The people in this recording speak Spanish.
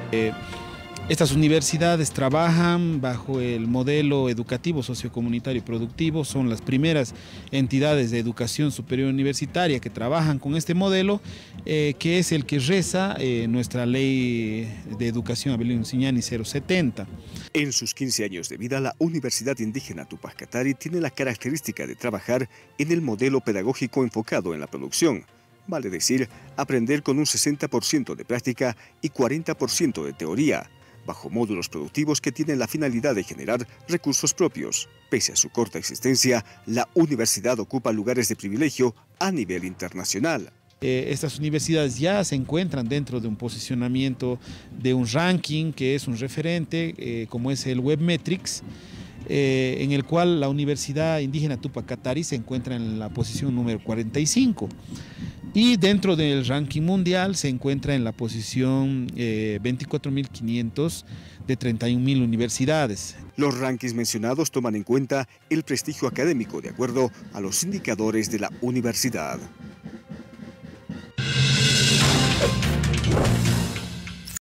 Estas universidades trabajan bajo el modelo educativo sociocomunitario y productivo, son las primeras entidades de educación superior universitaria que trabajan con este modelo, que es el que reza nuestra ley de educación Abelino Siñani 070. En sus 15 años de vida, la Universidad Indígena Tupac Katari tiene la característica de trabajar en el modelo pedagógico enfocado en la producción. Vale decir, aprender con un 60% de práctica y 40% de teoría, bajo módulos productivos que tienen la finalidad de generar recursos propios. Pese a su corta existencia, la universidad ocupa lugares de privilegio a nivel internacional. Estas universidades ya se encuentran dentro de un posicionamiento de un ranking que es un referente, como es el Webmetrics, en el cual la Universidad Indígena Tupac Katari se encuentra en la posición número 45. Y dentro del ranking mundial se encuentra en la posición 24.500 de 31.000 universidades. Los rankings mencionados toman en cuenta el prestigio académico de acuerdo a los indicadores de la universidad.